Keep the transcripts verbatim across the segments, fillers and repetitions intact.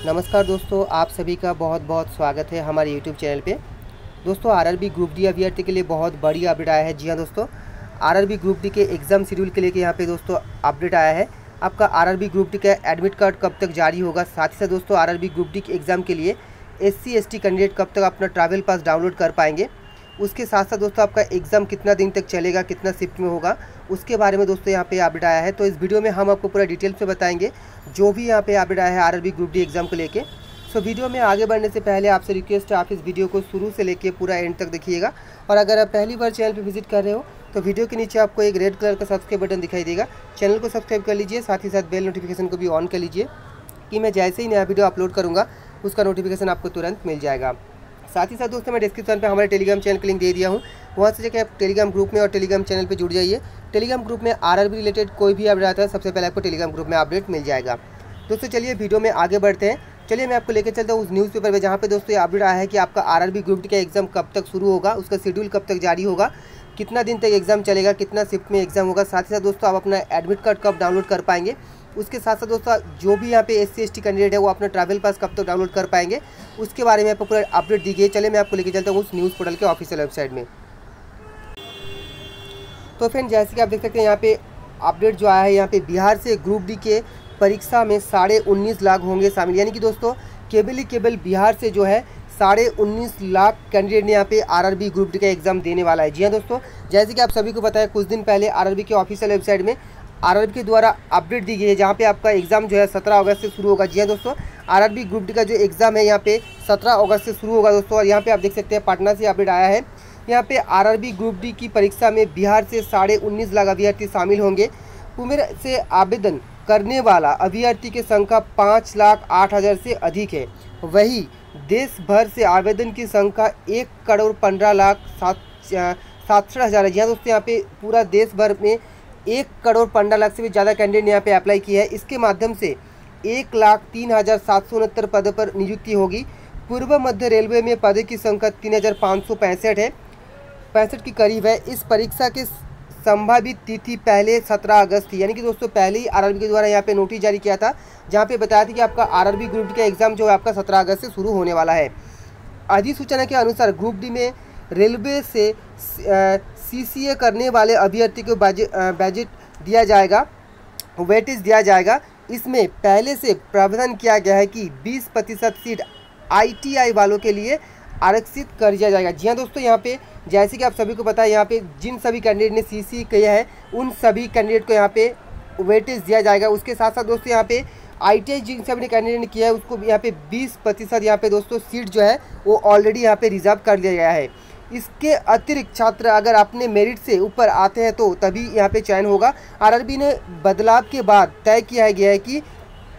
नमस्कार दोस्तों, आप सभी का बहुत बहुत स्वागत है हमारे यूट्यूब चैनल पे। दोस्तों आरआरबी ग्रुप डी अभ्यर्थी के लिए बहुत बड़ी अपडेट आया है। जी हाँ दोस्तों, आरआरबी ग्रुप डी के एग्ज़ाम शेड्यूल के लेके यहाँ पे दोस्तों अपडेट आया है। आपका आरआरबी ग्रुप डी का एडमिट कार्ड कब तक जारी होगा, साथ ही साथ दोस्तों आरआरबी ग्रुप डी के एग्ज़ाम के लिए एससी एसटी कैंडिडेट कब तक अपना ट्रैवल पास डाउनलोड कर पाएंगे, उसके साथ साथ दोस्तों आपका एग्ज़ाम कितना दिन तक चलेगा, कितना शिफ्ट में होगा, उसके बारे में दोस्तों यहाँ पे अपडेट आया है। तो इस वीडियो में हम आपको पूरा डिटेल्स में बताएंगे जो भी यहाँ पे अपडेट आया है आरआरबी ग्रुप डी एग्ज़ाम को लेके। सो वीडियो में आगे बढ़ने से पहले आपसे रिक्वेस्ट है, आप इस वीडियो को शुरू से लेके पूरा एंड तक देखिएगा। और अगर आप पहली बार चैनल पर विजिट कर रहे हो तो वीडियो के नीचे आपको एक रेड कलर का सब्सक्राइब बटन दिखाई देगा, चैनल को सब्सक्राइब कर लीजिए, साथ ही साथ बेल नोटिफिकेशन को भी ऑन कर लीजिए कि मैं जैसे ही नया वीडियो अपलोड करूँगा उसका नोटिफिकेशन आपको तुरंत मिल जाएगा। साथ ही साथ दोस्तों मैं डिस्क्रिप्शन पे हमारे टेलीग्राम चैनल का लिंक दे दिया हूँ, वहाँ से जाकर आप टेलीग्राम ग्रुप में और टेलीग्राम चैनल पे जुड़ जाइए। टेलीग्राम ग्रुप में आरआरबी रिलेटेड कोई भी अपडेट आता है सबसे पहले आपको टेलीग्राम ग्रुप में अपडेट मिल जाएगा। दोस्तों चलिए वीडियो में आगे बढ़ते हैं। चलिए मैं आपको लेकर चलता हूँ उस न्यूज़पेपर में जहाँ पे दोस्तों ये अपडेट आया है कि आपका आरआरबी ग्रुप डी का एग्ज़ाम कब तक शुरू होगा, उसका शेड्यूल कब तक जारी होगा, कितना दिन तक एग्ज़ाम चलेगा, कितना शिफ्ट में एग्ज़ाम होगा, साथ ही साथ दोस्तों आप अपना एडमिट कार्ड कब डाउनलोड कर पाएंगे, उसके साथ साथ दोस्तों जो भी यहाँ पे S C S T candidate है वो अपना ट्रैवल पास कब तक डाउनलोड कर पाएंगे, उसके बारे में आपको पूरा अपडेट दी गई। चलिए मैं आपको लेकर चलता हूँ उस न्यूज़ पोर्टल के ऑफिशियल वेबसाइट में। तो फ्रेंड जैसे कि आप देख सकते हैं यहाँ पे अपडेट जो आया है, यहाँ पे बिहार से ग्रुप डी के परीक्षा में साढ़े उन्नीस लाख होंगे शामिल, यानी कि दोस्तों केवल ही केवल बिहार से जो है साढ़े उन्नीस लाख कैंडिडेट ने यहाँ पे आरआरबी ग्रुप डी का एग्ज़ाम देने वाला है। जी हाँ दोस्तों, जैसे कि आप सभी को पता है कुछ दिन पहले आरआरबी के ऑफिशियल वेबसाइट में आरआरबी के द्वारा अपडेट दी गई है जहाँ पे आपका एग्ज़ाम जो है सत्रह अगस्त से शुरू होगा। जी हाँ दोस्तों, आरआरबी ग्रुप डी का जो एग्ज़ाम है यहाँ पे सत्रह अगस्त से शुरू होगा दोस्तों। और यहाँ पे आप देख सकते हैं पटना से अपडेट आया है, यहाँ पे आरआरबी ग्रुप डी की परीक्षा में बिहार से साढ़े उन्नीस लाख अभ्यर्थी शामिल होंगे। उम्र से आवेदन करने वाला अभ्यर्थी की संख्या पाँच लाख आठ हज़ार से अधिक है। वही देश भर से आवेदन की संख्या एक करोड़ पंद्रह लाख सात सातसठ हज़ार है। जी हाँ दोस्तों, यहाँ पे पूरा देश भर में एक करोड़ पंद्रह लाख से भी ज़्यादा कैंडिडेट ने यहाँ पे अप्लाई किया है। इसके माध्यम से एक लाख तीन हज़ार सात सौ उनहत्तर पदों पर नियुक्ति होगी। पूर्व मध्य रेलवे में पदों की संख्या तीन हज़ार पाँच सौ पैंसठ है पैंसठ के करीब है। इस परीक्षा के संभावित तिथि पहले सत्रह अगस्त थी, यानी कि दोस्तों पहले ही आरआरबी के द्वारा यहाँ पे नोटिस जारी किया था जहाँ पे बताया था कि आपका आरआरबी ग्रुप डी का एग्ज़ाम जो है आपका सत्रह अगस्त से शुरू होने वाला है। अधिसूचना के अनुसार ग्रुप डी में रेलवे से सीसीए करने वाले अभ्यर्थी को बजट दिया जाएगा, वेटेज दिया जाएगा। इसमें पहले से प्रावधान किया गया है कि बीस प्रतिशत सीट आईटीआई वालों के लिए आरक्षित कर दिया जाएगा। जी हाँ दोस्तों, यहाँ पे जैसे कि आप सभी को पता है यहाँ पे जिन सभी कैंडिडेट ने सीसी किया है उन सभी कैंडिडेट को यहाँ पे वेटेज दिया जाएगा। उसके साथ साथ दोस्तों यहाँ पे आईटीआई जिन सभी ने कैंडिडेट ने किया है उसको यहाँ पे बीस प्रतिशत यहाँ पे दोस्तों सीट जो है वो ऑलरेडी यहाँ पे रिजर्व कर दिया गया है। इसके अतिरिक्त छात्र अगर अपने मेरिट से ऊपर आते हैं तो तभी यहाँ पे चयन होगा। आरआरबी ने बदलाव के बाद तय किया गया है कि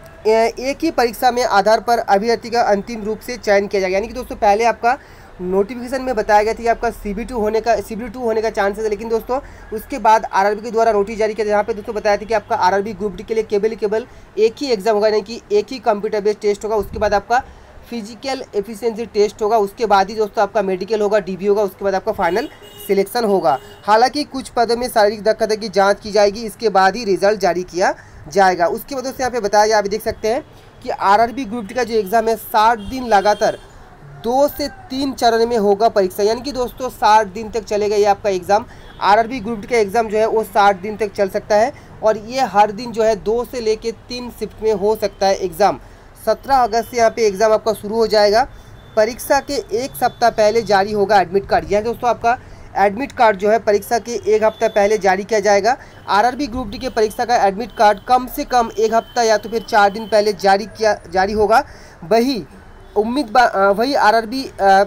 एक ही परीक्षा में आधार पर अभ्यर्थी का अंतिम रूप से चयन किया जाएगा। यानी कि दोस्तों पहले आपका नोटिफिकेशन में बताया गया था कि आपका सी बी टू होने का सी बी टू होने का चांसेस है, लेकिन दोस्तों उसके बाद आरआरबी के द्वारा नोटिस जारी किया जहाँ पे दोस्तों बताया था कि आपका आरआरबी ग्रुप डी के लिए केवल केवल एक ही एग्जाम होगा, यानी कि एक ही कंप्यूटर बेस्ड टेस्ट होगा। उसके बाद आपका फिजिकल एफिशिएंसी टेस्ट होगा, उसके बाद ही दोस्तों आपका मेडिकल होगा, डीबी होगा, उसके बाद आपका फाइनल सिलेक्शन होगा। हालांकि कुछ पदों में शारीरिक दक्षता की जांच की जाएगी, इसके बाद ही रिजल्ट जारी किया जाएगा। उसकी वजह से यहाँ पे बताया गया, आप देख सकते हैं कि आरआरबी ग्रुप डी का जो एग्ज़ाम है साठ दिन लगातार दो से तीन चरण में होगा परीक्षा, यानी कि दोस्तों साठ दिन तक चलेगा ये आपका एग्ज़ाम। आरआरबी ग्रुप डी का एग्ज़ाम जो है वो साठ दिन तक चल सकता है और ये हर दिन जो है दो से लेके तीन शिफ्ट में हो सकता है एग्ज़ाम। सत्रह अगस्त से यहाँ पे एग्ज़ाम आपका शुरू हो जाएगा। परीक्षा के एक सप्ताह पहले जारी होगा एडमिट कार्ड। यह दोस्तों आपका एडमिट कार्ड जो है परीक्षा के एक हफ्ता पहले जारी किया जाएगा। आरआरबी ग्रुप डी के परीक्षा का एडमिट कार्ड कम से कम एक हफ्ता या तो फिर चार दिन पहले जारी किया जारी होगा। वही उम्मीदवार वही आरआरबी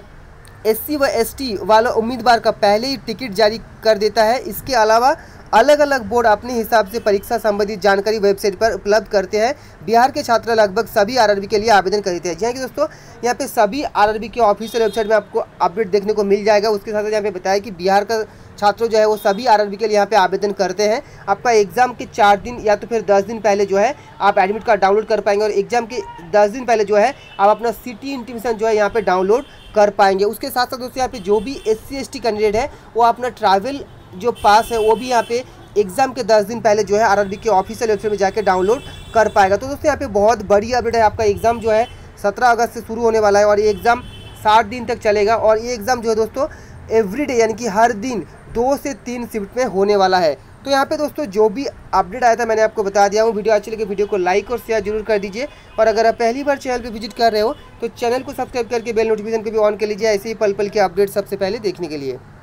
एससी व एसटी वाला उम्मीदवार का पहले ही टिकट जारी कर देता है। इसके अलावा अलग अलग बोर्ड अपने हिसाब से परीक्षा संबंधित जानकारी वेबसाइट पर उपलब्ध करते हैं। बिहार के छात्र लगभग सभी आरआरबी के लिए आवेदन करते हैं। जी कि दोस्तों यहाँ पे सभी आरआरबी के ऑफिशियल वेबसाइट में आपको अपडेट देखने को मिल जाएगा। उसके साथ साथ यहाँ पे बताया कि बिहार का छात्र जो है वो सभी आरआरबी के लिए यहाँ पे आवेदन करते हैं। आपका एग्जाम के चार दिन या तो फिर दस दिन पहले जो है आप एडमिट कार्ड डाउनलोड कर पाएंगे और एग्जाम के दस दिन पहले जो है आप अपना सिटी इंटीमेशन जो है यहाँ पे डाउनलोड कर पाएंगे। उसके साथ साथ दोस्तों यहाँ पे जो भी S C S T candidate है वो अपना ट्रैवल जो पास है वो भी यहाँ पे एग्जाम के दस दिन पहले जो है आरआरबी के ऑफिशियल वेबसाइट में जाकर डाउनलोड कर पाएगा। तो दोस्तों यहाँ पे बहुत बड़ी अपडेट है, आपका एग्जाम जो है सत्रह अगस्त से शुरू होने वाला है और ये एग्ज़ाम साठ दिन तक चलेगा। और ये एग्ज़ाम जो है दोस्तों एवरीडे यानी कि हर दिन दो से तीन शिफ्ट में होने वाला है। तो यहाँ पे दोस्तों जो भी अपडेट आया था मैंने आपको बता दिया हूँ। वीडियो अच्छी लगे वीडियो को लाइक और शेयर जरूर कर दीजिए। और अगर आप पहली बार चैनल पे विजिट कर रहे हो तो चैनल को सब्सक्राइब करके बेल नोटिफिकेशन को भी ऑन कर लीजिए, ऐसे ही पल पल के अपडेट सबसे पहले देखने के लिए।